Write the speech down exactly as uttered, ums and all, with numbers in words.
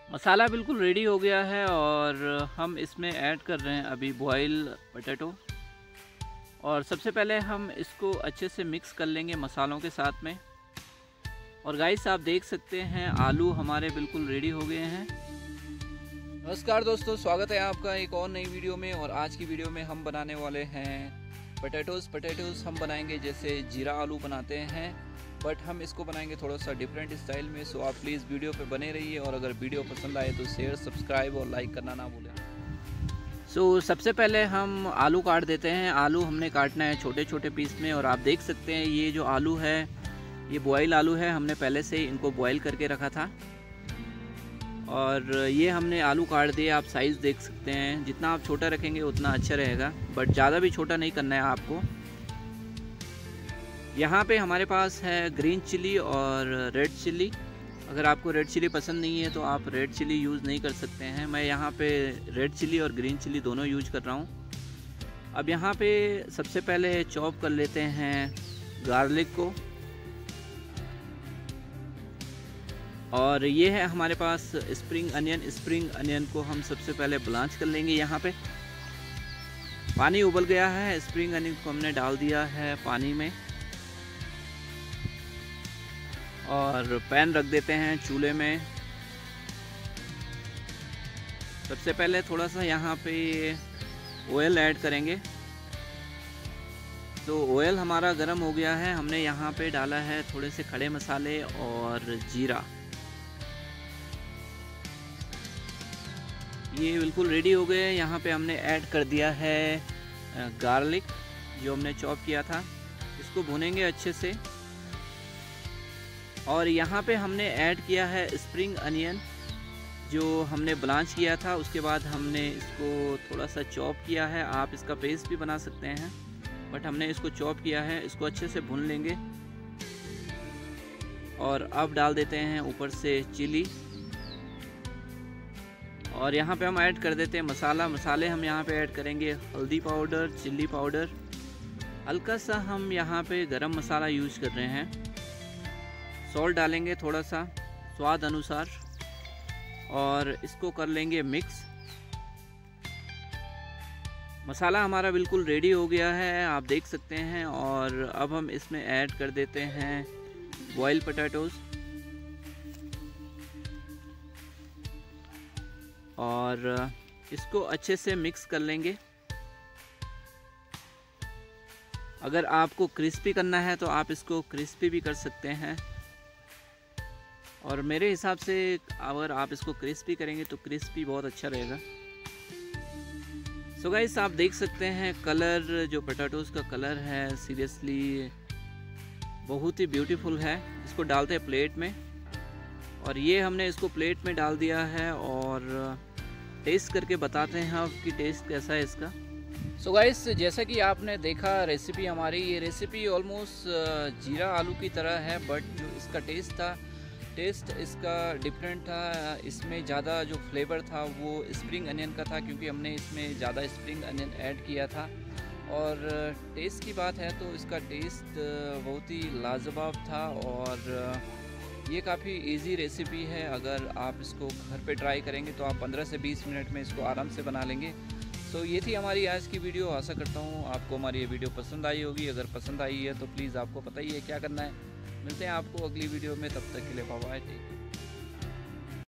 मसाला बिल्कुल रेडी हो गया है और हम इसमें ऐड कर रहे हैं अभी बॉयल पोटैटो। और सबसे पहले हम इसको अच्छे से मिक्स कर लेंगे मसालों के साथ में। और गाइस आप देख सकते हैं आलू हमारे बिल्कुल रेडी हो गए हैं। नमस्कार दोस्तों, स्वागत है आपका एक और नई वीडियो में। और आज की वीडियो में हम बनाने वाले हैं पोटैटोज़। पोटैटोज़ हम बनाएंगे जैसे जीरा आलू बनाते हैं, बट हम इसको बनाएंगे थोड़ा सा डिफरेंट स्टाइल में। सो आप प्लीज़ वीडियो पे बने रहिए और अगर वीडियो पसंद आए तो शेयर, सब्सक्राइब और लाइक करना ना भूलें। सो so, सबसे पहले हम आलू काट देते हैं। आलू हमने काटना है छोटे छोटे पीस में। और आप देख सकते हैं ये जो आलू है ये बॉयल आलू है, हमने पहले से ही इनको बॉयल करके रखा था। और ये हमने आलू काट दिए, आप साइज़ देख सकते हैं। जितना आप छोटा रखेंगे उतना अच्छा रहेगा, बट ज़्यादा भी छोटा नहीं करना है आपको। यहाँ पे हमारे पास है ग्रीन चिली और रेड चिली। अगर आपको रेड चिली पसंद नहीं है तो आप रेड चिली यूज़ नहीं कर सकते हैं। मैं यहाँ पे रेड चिली और ग्रीन चिली दोनों यूज कर रहा हूँ। अब यहाँ पे सबसे पहले चॉप कर लेते हैं गार्लिक को। और ये है हमारे पास स्प्रिंग अनियन। स्प्रिंग अनियन को हम सबसे पहले ब्लांच कर लेंगे। यहाँ पे पानी उबल गया है, स्प्रिंग अनियन को हमने डाल दिया है पानी में। और पैन रख देते हैं चूल्हे में। सबसे पहले थोड़ा सा यहाँ पे ऑयल ऐड करेंगे। तो ऑयल हमारा गर्म हो गया है। हमने यहाँ पे डाला है थोड़े से खड़े मसाले और जीरा। ये बिल्कुल रेडी हो गए। यहाँ पे हमने ऐड कर दिया है गार्लिक जो हमने चॉप किया था। इसको भूनेंगे अच्छे से। और यहाँ पे हमने ऐड किया है स्प्रिंग अनियन जो हमने ब्लांच किया था। उसके बाद हमने इसको थोड़ा सा चॉप किया है। आप इसका पेस्ट भी बना सकते हैं, बट हमने इसको चॉप किया है। इसको अच्छे से भून लेंगे। और अब डाल देते हैं ऊपर से चिली। और यहाँ पे हम ऐड कर देते हैं मसाला। मसाले हम यहाँ पे ऐड करेंगे हल्दी पाउडर, चिल्ली पाउडर, हल्का सा हम यहाँ पे गरम मसाला यूज कर रहे हैं। सॉल्ट डालेंगे थोड़ा सा स्वाद अनुसार। और इसको कर लेंगे मिक्स। मसाला हमारा बिल्कुल रेडी हो गया है, आप देख सकते हैं। और अब हम इसमें ऐड कर देते हैं बॉयल पोटैटोज़। और इसको अच्छे से मिक्स कर लेंगे। अगर आपको क्रिस्पी करना है तो आप इसको क्रिस्पी भी कर सकते हैं। और मेरे हिसाब से अगर आप इसको क्रिस्पी करेंगे तो क्रिस्पी बहुत अच्छा रहेगा। सो गाइस आप देख सकते हैं कलर, जो पोटैटोज़ का कलर है सीरियसली बहुत ही ब्यूटीफुल है। इसको डालते हैं प्लेट में। और ये हमने इसको प्लेट में डाल दिया है। और टेस्ट करके बताते हैं आप कि टेस्ट कैसा है इसका। सो गाइस जैसा कि आपने देखा रेसिपी हमारी, ये रेसिपी ऑलमोस्ट जीरा आलू की तरह है, बट जो इसका टेस्ट था टेस्ट इसका डिफरेंट था। इसमें ज़्यादा जो फ्लेवर था वो स्प्रिंग अनियन का था, क्योंकि हमने इसमें ज़्यादा स्प्रिंग अनियन ऐड किया था। और टेस्ट की बात है तो इसका टेस्ट बहुत ही लाजवाब था। और ये काफ़ी इजी रेसिपी है। अगर आप इसको घर पे ट्राई करेंगे तो आप पंद्रह से बीस मिनट में इसको आराम से बना लेंगे। सो ये थी हमारी आज की वीडियो। आशा करता हूँ आपको हमारी ये वीडियो पसंद आई होगी। अगर पसंद आई है तो प्लीज़ आपको पता ही है क्या करना है। मिलते हैं आपको अगली वीडियो में, तब तक के लिए बाय बाय।